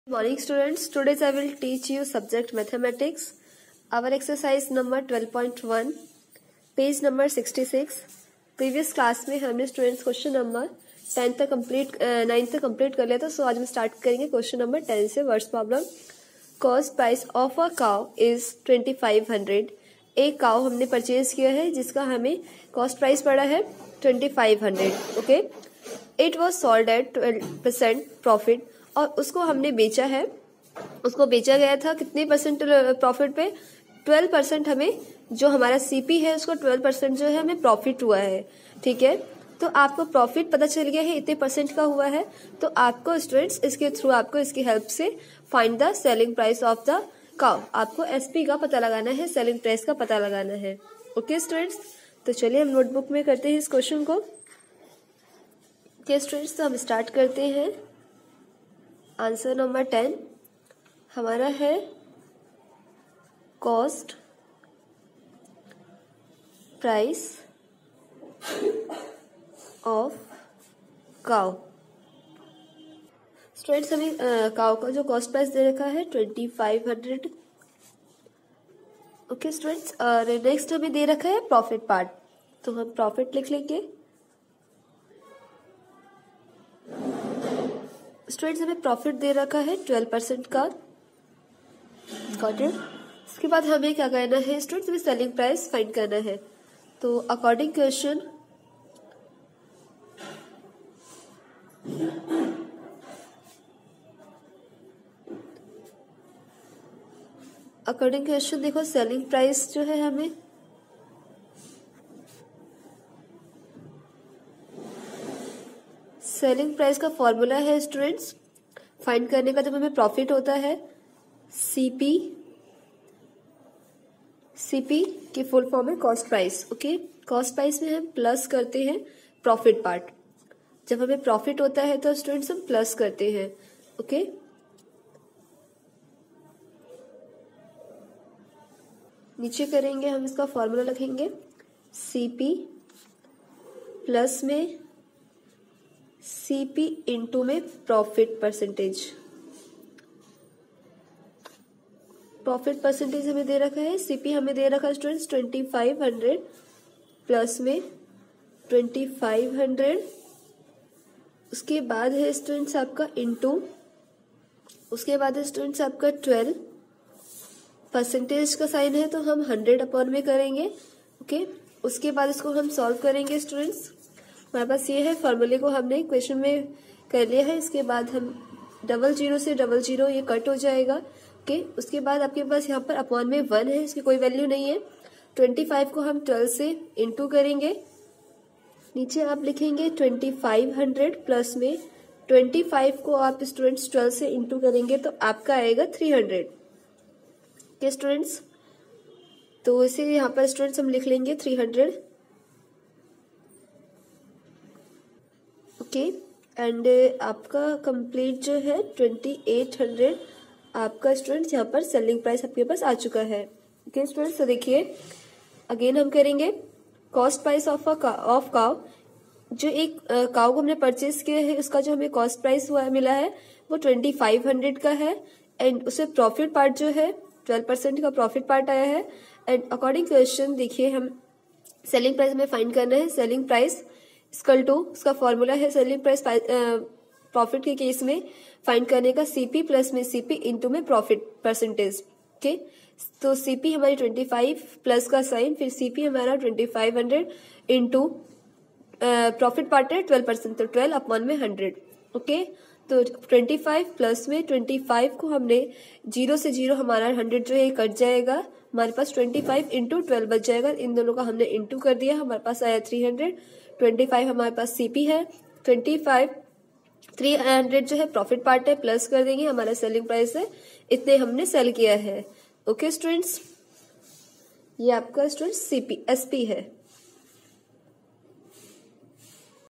Morning students, today I will teach you subject mathematics. Our exercise number 12.1, page number 66. Previous class में हमने students question number 9 तक complete कर लिया था. सो आज हम स्टार्ट करेंगे क्वेश्चन नंबर 10 से. Words problem. Cost price of a cow is 2500. एक काउ हमने परचेज किया है जिसका हमें कॉस्ट प्राइस पड़ा है 2500. Okay, it was sold at 12% profit. और उसको हमने बेचा है, उसको बेचा गया था कितने परसेंट प्रॉफिट पे? 12% हमें जो हमारा सीपी है उसको 12% जो है हमें प्रॉफिट हुआ है. ठीक है, तो आपको प्रॉफिट पता चल गया है इतने परसेंट का हुआ है. तो आपको स्टूडेंट्स इसके थ्रू आपको इसकी हेल्प से find the selling price of the cow. आपको एसपी का पता लगाना है, सेलिंग प्राइस का पता लगाना है. ओके स्टूडेंट्स, तो चलिए हम नोटबुक में करते हैं इस क्वेश्चन को. ओके स्टूडेंट्स, तो हम स्टार्ट करते हैं. आंसर नंबर 10 हमारा है cost price of cow. Students हमें काउ का जो कॉस्ट प्राइस दे रखा है 2500. ओके स्टूडेंट्स, और नेक्स्ट हमें दे रखा है प्रॉफिट पार्ट, तो हम प्रॉफिट लिख लेंगे. स्टूडेंट्स हमें प्रॉफिट दे रखा है 12% का. Got it. इसके बाद हमें क्या करना है स्टूडेंट्स? हमें सेलिंग प्राइस फाइंड करना है. तो अकॉर्डिंग क्वेश्चन देखो, सेलिंग प्राइस जो है हमें सेलिंग प्राइस का फॉर्मूला है स्टूडेंट्स फाइंड करने का. जब हमें प्रॉफिट होता है सीपी की फुल फॉर्म है cost price. Okay, cost price में हम प्लस करते हैं प्रॉफिट पार्ट. जब हमें प्रॉफिट होता है तो स्टूडेंट्स हम प्लस करते हैं. ओके, नीचे करेंगे हम इसका फॉर्मूला लिखेंगे सीपी प्लस में सीपी इंटू में प्रॉफिट परसेंटेज. प्रॉफिट परसेंटेज हमें दे रखा है, सीपी हमें दे रखा है स्टूडेंट्स 2500 प्लस में 2500. उसके बाद है स्टूडेंट्स आपका इंटू, उसके बाद है स्टूडेंट्स आपका 12. परसेंटेज का साइन है तो हम 100 अपॉन में करेंगे. ओके, उसके बाद इसको हम सॉल्व करेंगे स्टूडेंट्स. हमारे पास ये है, फॉर्मूले को हमने क्वेश्चन में कर लिया है. इसके बाद हम 00 से 00 ये कट हो जाएगा. ओके, उसके बाद आपके पास यहाँ पर अपॉन में 1 है, इसकी कोई वैल्यू नहीं है. 25 को हम 12 से इंटू करेंगे. नीचे आप लिखेंगे 2500 प्लस में 25 को आप स्टूडेंट्स 12 से इंटू करेंगे तो आपका आएगा 300. ओके स्टूडेंट्स, तो इसे यहाँ पर स्टूडेंट्स हम लिख लेंगे 300. ओके, एंड आपका कंप्लीट जो है 2800 आपका स्टूडेंट्स यहाँ पर सेलिंग प्राइस आपके पास आ चुका है. ओके स्टूडेंट्स, तो देखिए अगेन हम करेंगे कॉस्ट प्राइस ऑफ काउ. जो एक काउ को हमने परचेज किया है उसका जो हमें कॉस्ट प्राइस हुआ मिला है वो 2500 का है. एंड उससे प्रॉफिट पार्ट जो है 12% का प्रॉफिट पार्ट आया है. एंड अकॉर्डिंग क्वेश्चन देखिए हम सेलिंग प्राइस हमें फाइंड करना है. सेलिंग प्राइस इक्वल टू, उसका फॉर्मूला है सेलिंग प्राइस प्रॉफिट के केस में फाइंड करने का सीपी प्लस में सीपी इंटू में प्रॉफिट परसेंटेज. ओके, तो सीपी हमारी 25 प्लस का साइन, फिर सीपी हमारा 2500 इंटू प्रॉफिट पार्ट है 12%, तो 12 अपॉन में 100. ओके, तो 25 प्लस में 25 को हमने 0 से 0 हमारा 100 जो है कट जाएगा. हमारे पास 25 इंटू 12 बच जाएगा. इन दोनों का हमने इंटू कर दिया, हमारे पास आया 300. 25 हमारे पास सीपी है, 300 जो है प्रॉफिट पार्ट है, प्लस कर देंगे हमारा सेलिंग प्राइस है, इतने हमने सेल किया है. ओके स्टूडेंट्स, ये आपका स्टूडेंट्स सीपी एसपी है.